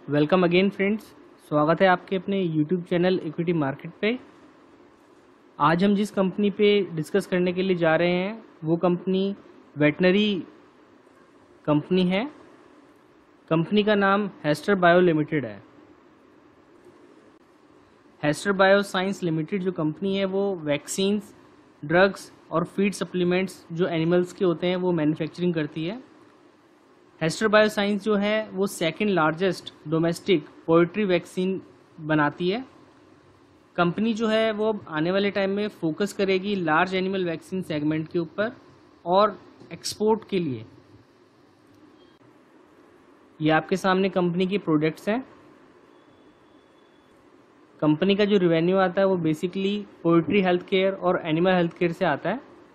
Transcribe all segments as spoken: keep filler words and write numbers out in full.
Welcome again friends, स्वागत है आपके अपने यूट्यूब चैनल इक्विटी मार्केट पे। आज हम जिस कंपनी पे डिस्कस करने के लिए जा रहे हैं वो कंपनी वेटनरी कंपनी है। कंपनी का नाम हेस्टर बायो लिमिटेड है। हेस्टर बायो साइंस लिमिटेड जो कंपनी है वो वैक्सीन्स, ड्रग्स और फीड सप्लीमेंट्स जो एनिमल्स के होते हैं वो मैन्युफैक्चरिंग करती है। हेस्टर बायो साइंस जो है वो second largest domestic poultry vaccine बनाती है। कंपनी जो है वो आने वाले टाइम में फोकस करेगी लार्ज एनिमल वैक्सीन सेगमेंट के ऊपर और एक्सपोर्ट के लिए। ये आपके सामने कंपनी के प्रोडक्ट्स हैं। कंपनी का जो रेवेन्यू आता है वो बेसिकली पोल्ट्री हेल्थ केयर और एनिमल हेल्थ केयर से आता है।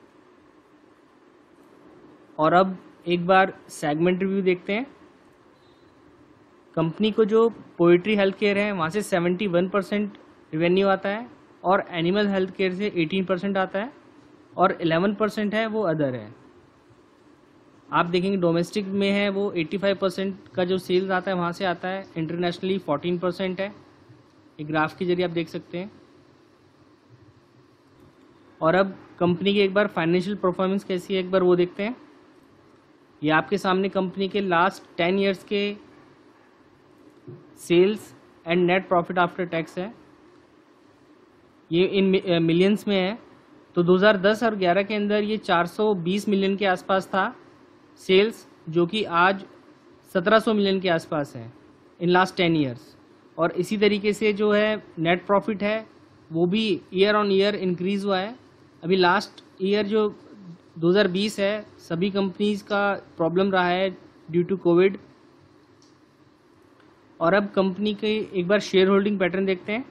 और अब एक बार सेगमेंट रिव्यू देखते हैं। कंपनी को जो पोल्ट्री हेल्थ केयर है वहाँ से इकहत्तर परसेंट रेवेन्यू आता है और एनिमल हेल्थ केयर से अठारह परसेंट आता है और ग्यारह परसेंट है वो अदर है। आप देखेंगे डोमेस्टिक में है वो पचासी परसेंट का जो सेल्स आता है वहाँ से आता है, इंटरनेशनली चौदह परसेंट है। एक ग्राफ के जरिए आप देख सकते हैं। और अब कंपनी की एक बार फाइनेंशियल परफॉर्मेंस कैसी है एक बार वो देखते हैं। ये आपके सामने कंपनी के लास्ट टेन इयर्स के sales and net profit after tax है। ये इन मिलियंस में है। तो दो हज़ार दस और ग्यारह के अंदर ये चार सौ बीस मिलियन के आसपास था सेल्स, जो कि आज सत्रह सौ मिलियन के आसपास है इन लास्ट टेन इयर्स। और इसी तरीके से जो है नेट प्रॉफिट है वो भी ईयर ऑन ईयर इंक्रीज हुआ है। अभी लास्ट ईयर जो दो हज़ार बीस है सभी कंपनीज का प्रॉब्लम रहा है ड्यू टू कोविड। और अब कंपनी के एक बार शेयर होल्डिंग पैटर्न देखते हैं।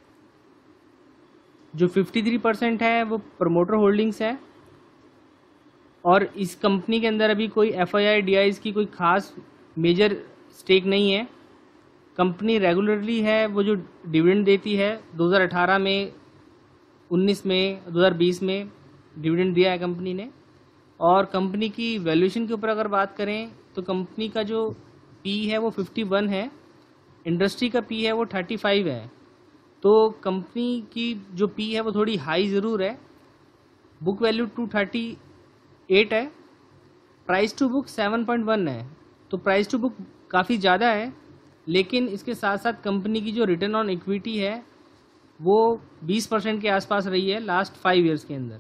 जो तिरेपन परसेंट है वो प्रमोटर होल्डिंग्स है और इस कंपनी के अंदर अभी कोई F I I D Is की कोई खास मेजर स्टेक नहीं है। कंपनी रेगुलरली है वो जो डिविडेंड देती है दो हज़ार अठारह में, उन्नीस में, दो हज़ार बीस में डिविडेंड दिया है कंपनी ने। और कंपनी की वैल्यूएशन के ऊपर अगर बात करें तो कंपनी का जो पी है वो इक्यावन है, इंडस्ट्री का पी है वो पैंतीस है। तो कंपनी की जो पी है वो थोड़ी हाई ज़रूर है। बुक वैल्यू दो सौ अड़तीस है, प्राइस टू बुक सात पॉइंट एक है। तो प्राइस टू बुक काफ़ी ज़्यादा है, लेकिन इसके साथ साथ कंपनी की जो रिटर्न ऑन इक्विटी है वो बीस परसेंट के आसपास रही है लास्ट फाइव इयर्स के अंदर।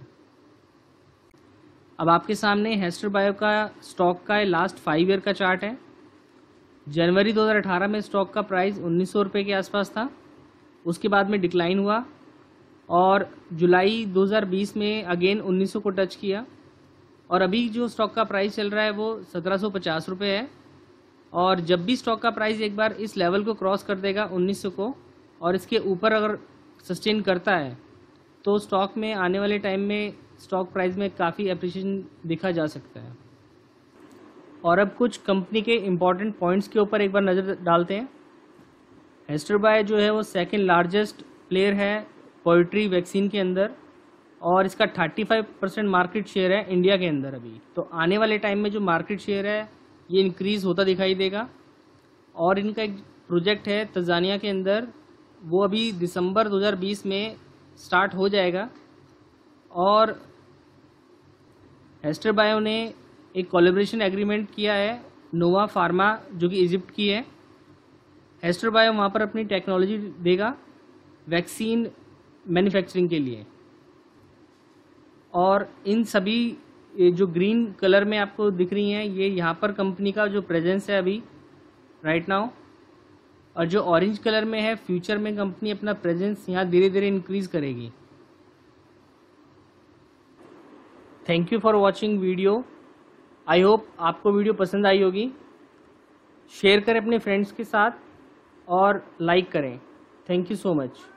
अब आपके सामने हेस्टर बायो का स्टॉक का लास्ट फाइव ईयर का चार्ट है। जनवरी दो हज़ार अठारह में स्टॉक का प्राइस उन्नीस सौ रुपये के आसपास था, उसके बाद में डिक्लाइन हुआ और जुलाई दो हज़ार बीस में अगेन उन्नीस सौ को टच किया। और अभी जो स्टॉक का प्राइस चल रहा है वो सत्रह सौ पचास रुपये है। और जब भी स्टॉक का प्राइस एक बार इस लेवल को क्रॉस कर देगा उन्नीस सौ को और इसके ऊपर अगर सस्टेन करता है तो स्टॉक में आने वाले टाइम में स्टॉक प्राइस में काफ़ी एप्रिसिएशन देखा जा सकता है। और अब कुछ कंपनी के इम्पॉर्टेंट पॉइंट्स के ऊपर एक बार नज़र डालते हैं। हेस्टर बायो जो है वो सेकंड लार्जेस्ट प्लेयर है पोल्ट्री वैक्सीन के अंदर और इसका पैंतीस परसेंट मार्केट शेयर है इंडिया के अंदर अभी। तो आने वाले टाइम में जो मार्केट शेयर है ये इंक्रीज़ होता दिखाई देगा। और इनका एक प्रोजेक्ट है तंजानिया के अंदर, वो अभी दिसंबर दो हज़ार बीस में स्टार्ट हो जाएगा। और हेस्टर बायो ने एक कोलैबोरेशन एग्रीमेंट किया है नोवा फार्मा जो कि इजिप्ट की है। हेस्टर बायो वहाँ पर अपनी टेक्नोलॉजी देगा वैक्सीन मैन्युफैक्चरिंग के लिए। और इन सभी जो ग्रीन कलर में आपको दिख रही हैं ये यहाँ पर कंपनी का जो प्रेजेंस है अभी राइट नाउ। और जो ऑरेंज कलर में है फ्यूचर में कंपनी अपना प्रेजेंस यहाँ धीरे धीरे इंक्रीज करेगी। Thank you for watching video. I hope आपको वीडियो पसंद आई होगी। शेयर करें अपने फ्रेंड्स के साथ और लाइक करें। Thank you so much.